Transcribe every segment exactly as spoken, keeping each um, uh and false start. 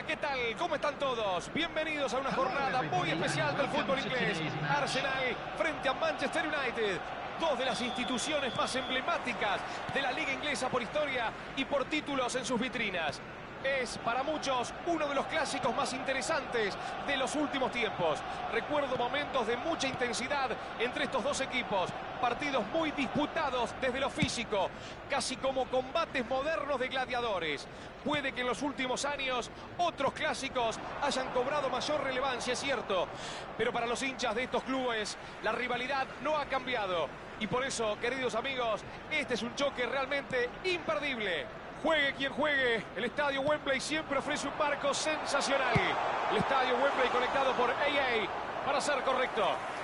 ¿qué tal? ¿Cómo están todos? Bienvenidos a una jornada muy especial del fútbol inglés. Arsenal frente a Manchester United. Dos de las instituciones más emblemáticas de la liga inglesa por historia y por títulos en sus vitrinas. Es, para muchos, uno de los clásicos más interesantes de los últimos tiempos. Recuerdo momentos de mucha intensidad entre estos dos equipos. Partidos muy disputados desde lo físico, casi como combates modernos de gladiadores. Puede que en los últimos años otros clásicos hayan cobrado mayor relevancia, es cierto. Pero para los hinchas de estos clubes, la rivalidad no ha cambiado. Y por eso, queridos amigos, este es un choque realmente imperdible. Juegue quien juegue, el estadio Wembley siempre ofrece un marco sensacional. El estadio Wembley conectado por A A para ser correcto.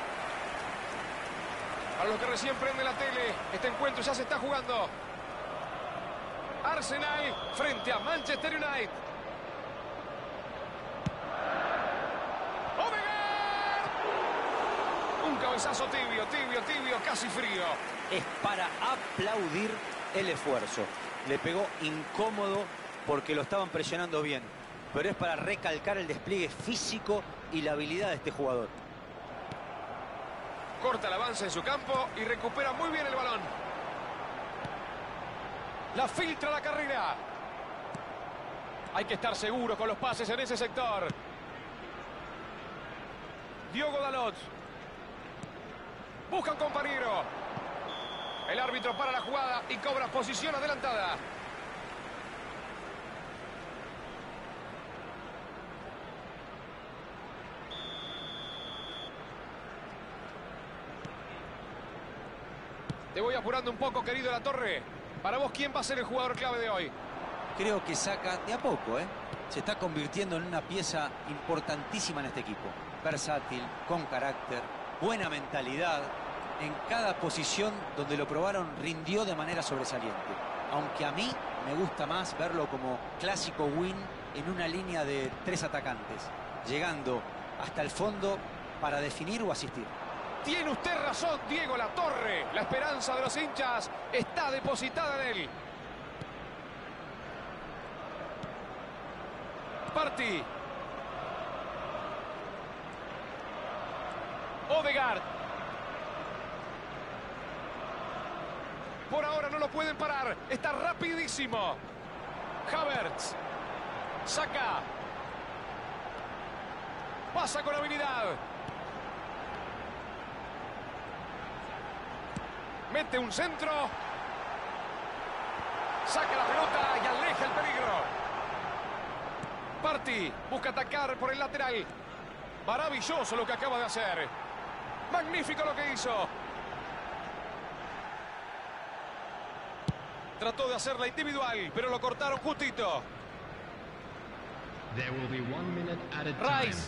Para los que recién prenden la tele, este encuentro ya se está jugando. Arsenal frente a Manchester United. ¡Odegaard! Un cabezazo tibio, tibio, tibio, casi frío. Es para aplaudir el esfuerzo. Le pegó incómodo porque lo estaban presionando bien. Pero es para recalcar el despliegue físico y la habilidad de este jugador. Corta el avance en su campo y recupera muy bien el balón. La filtra la carrera. Hay que estar seguro con los pases en ese sector. Diogo Dalot. Busca un compañero. El árbitro para la jugada y cobra posición adelantada. Te voy apurando un poco, querido La Torre. Para vos, ¿quién va a ser el jugador clave de hoy? Creo que saca de a poco, ¿eh? Se está convirtiendo en una pieza importantísima en este equipo. Versátil, con carácter, buena mentalidad. En cada posición donde lo probaron rindió de manera sobresaliente. Aunque a mí me gusta más verlo como clásico win en una línea de tres atacantes, llegando hasta el fondo para definir o asistir. Tiene usted razón, Diego La Torre. La esperanza de los hinchas está depositada en él. Partey. Odegaard. Por ahora no lo pueden parar. Está rapidísimo. Havertz. Saca. Pasa con habilidad. Mete un centro. Saca la pelota y aleja el peligro. Partey busca atacar por el lateral. Maravilloso lo que acaba de hacer. Magnífico lo que hizo. Trató de hacerla individual, pero lo cortaron justito. Rice.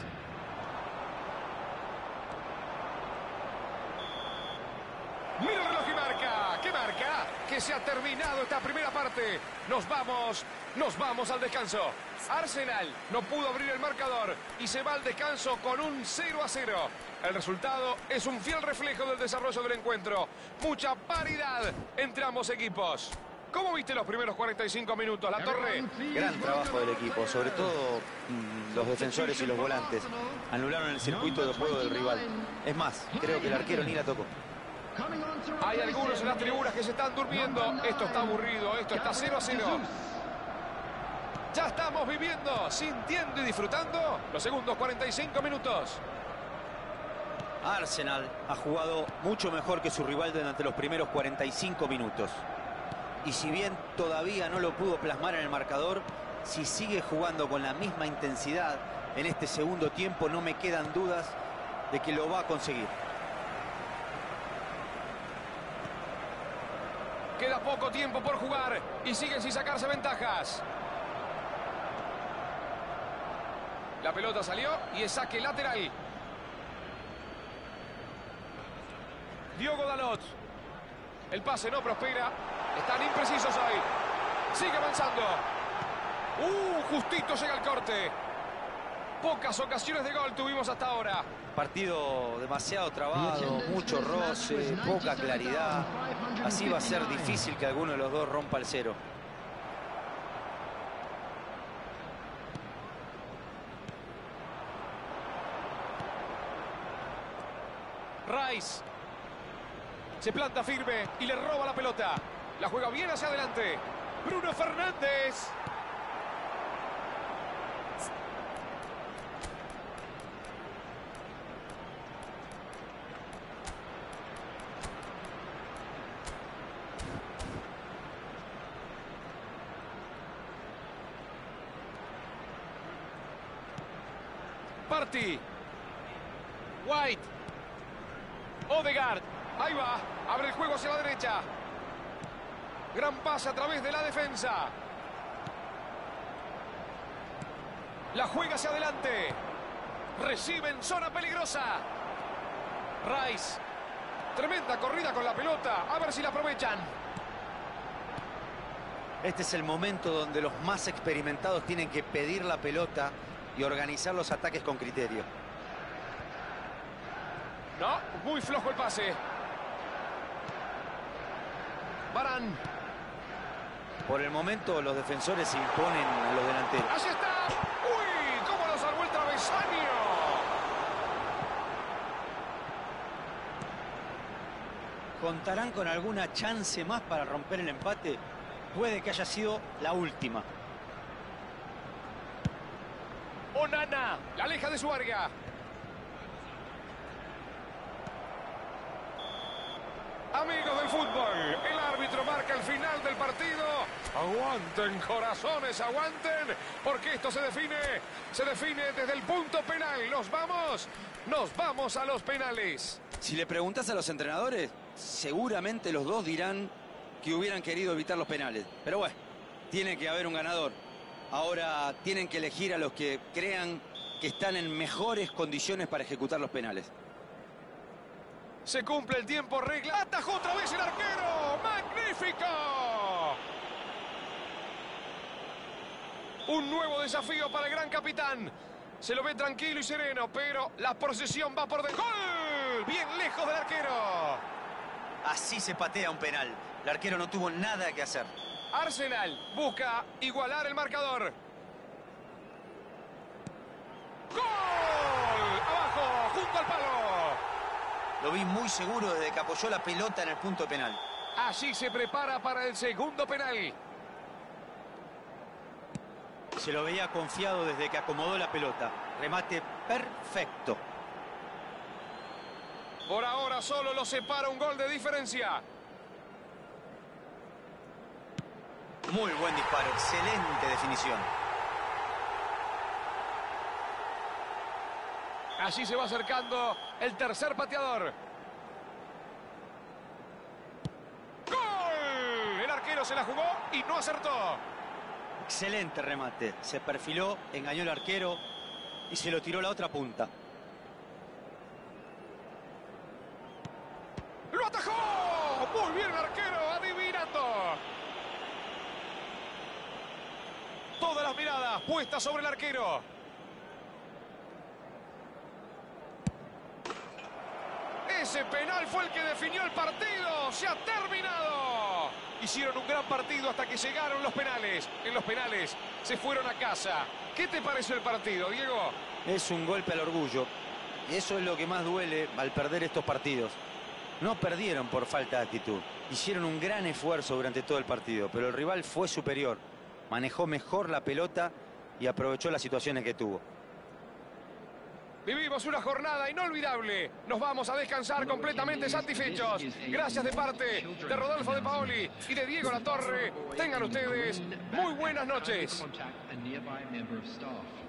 Mira el reloj y marca. ¿Qué marca? Que se ha terminado esta primera parte. Nos vamos, nos vamos al descanso. Arsenal no pudo abrir el marcador y se va al descanso con un cero a cero. El resultado es un fiel reflejo del desarrollo del encuentro. Mucha paridad entre ambos equipos. ¿Cómo viste los primeros cuarenta y cinco minutos, La Torre? Gran trabajo del equipo, sobre todo mmm, los defensores y los volantes. Anularon el circuito de juego del rival. Es más, creo que el arquero ni la tocó. Hay algunos en las tribunas que se están durmiendo. Esto está aburrido, esto está cero a cero. Ya estamos viviendo, sintiendo y disfrutando los segundos cuarenta y cinco minutos. Arsenal ha jugado mucho mejor que su rival durante los primeros cuarenta y cinco minutos. Y si bien todavía no lo pudo plasmar en el marcador, si sigue jugando con la misma intensidad en este segundo tiempo, no me quedan dudas de que lo va a conseguir. Queda poco tiempo por jugar y siguen sin sacarse ventajas. La pelota salió y es saque lateral. Diogo Dalot. El pase no prospera. Están imprecisos hoy. Sigue avanzando. Uh, justito llega el corte. Pocas ocasiones de gol tuvimos hasta ahora. Partido demasiado trabado, mucho roce, poca claridad. Así va a ser difícil que alguno de los dos rompa el cero. Rice. Se planta firme y le roba la pelota. La juega bien hacia adelante. Bruno Fernández. Partey. White. Odegaard. Ahí va. Abre el juego hacia la derecha. Gran pase a través de la defensa. La juega hacia adelante. Recibe en zona peligrosa. Rice. Tremenda corrida con la pelota. A ver si la aprovechan. Este es el momento donde los más experimentados tienen que pedir la pelota y organizar los ataques con criterio. No, muy flojo el pase. Varane. Por el momento los defensores se imponen a los delanteros. ¡Allí está! ¡Uy! ¡Cómo lo salvó el travesaño! ¿Contarán con alguna chance más para romper el empate? Puede que haya sido la última. Onana, la aleja de su área. Amigos del fútbol, el árbitro marca el final del partido. Aguanten, corazones, aguanten, porque esto se define, se define desde el punto penal. ¿Nos vamos? Nos vamos a los penales. Si le preguntas a los entrenadores, seguramente los dos dirán que hubieran querido evitar los penales. Pero bueno, tiene que haber un ganador. Ahora tienen que elegir a los que crean que están en mejores condiciones para ejecutar los penales. Se cumple el tiempo regla. ¡Atajó otra vez el arquero! ¡Magnífico! Un nuevo desafío para el gran capitán. Se lo ve tranquilo y sereno, pero la procesión va por del gol. Bien lejos del arquero. Así se patea un penal. El arquero no tuvo nada que hacer. Arsenal busca igualar el marcador. ¡Gol! Abajo, junto al palo. Lo vi muy seguro desde que apoyó la pelota en el punto penal. Así se prepara para el segundo penal. Se lo veía confiado desde que acomodó la pelota. Remate perfecto. Por ahora solo lo separa un gol de diferencia. Muy buen disparo, excelente definición. Así se va acercando el tercer pateador. ¡Gol! El arquero se la jugó y no acertó. Excelente remate. Se perfiló, engañó al arquero y se lo tiró a la otra punta. ¡Lo atajó! Muy bien el arquero, adivinando. Todas las miradas puestas sobre el arquero. Ese penal fue el que definió el partido. ¡Se ha terminado! Hicieron un gran partido hasta que llegaron los penales. En los penales se fueron a casa. ¿Qué te pareció el partido, Diego? Es un golpe al orgullo. Eso es lo que más duele al perder estos partidos. No perdieron por falta de actitud. Hicieron un gran esfuerzo durante todo el partido, pero el rival fue superior. Manejó mejor la pelota y aprovechó las situaciones que tuvo. Vivimos una jornada inolvidable. Nos vamos a descansar completamente satisfechos. Gracias de parte de Rodolfo De Paoli y de Diego Latorre. Tengan ustedes muy buenas noches.